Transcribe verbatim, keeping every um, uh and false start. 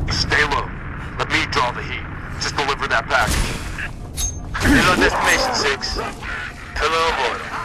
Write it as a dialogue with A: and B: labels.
A: Stay low. Let me draw the heat. Just deliver that package. Hit on destination six. Hello, order.